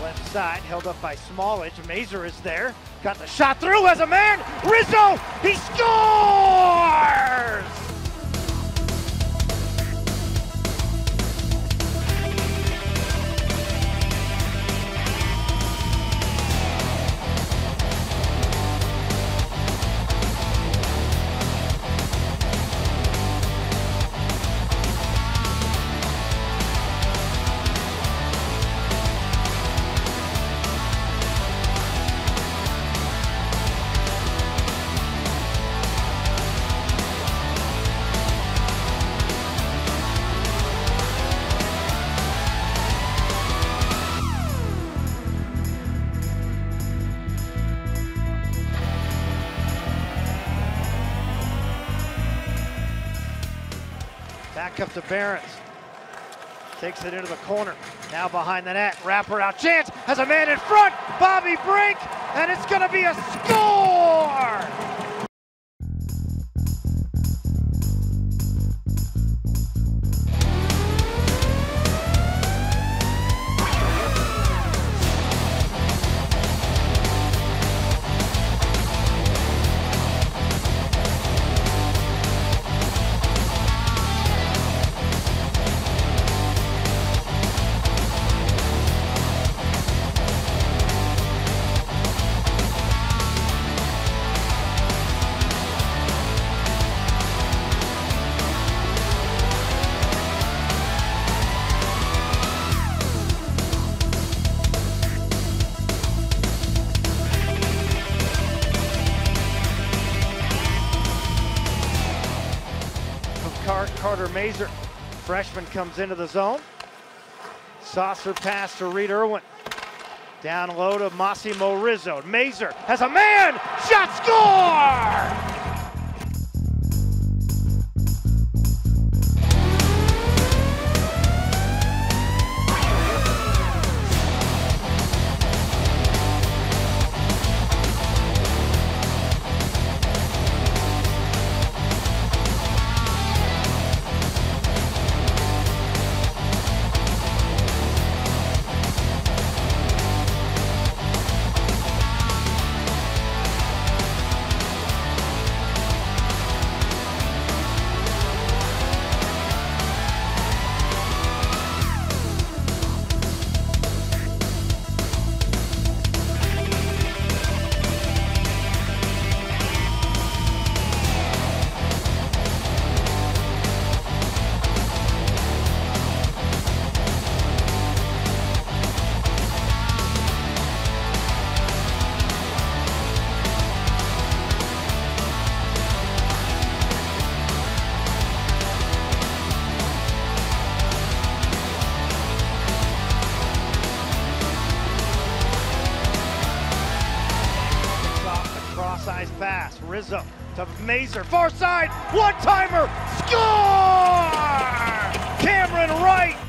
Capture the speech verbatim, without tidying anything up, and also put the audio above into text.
Left side held up by Smallage. Mazur is there. Got the shot through as a man. Rizzo, he scores! Back up to Behrens. Takes it into the corner. Now behind the net. Wrapper out chance. Has a man in front. Bobby Brink. And it's going to be a score! Carter Mazur, freshman, comes into the zone. Saucer pass to Reed Irwin. Down low to Massimo Rizzo. Mazur has a man! Shot, score! Size pass, Rizzo to Mazur, far side, one-timer, score! Cameron Wright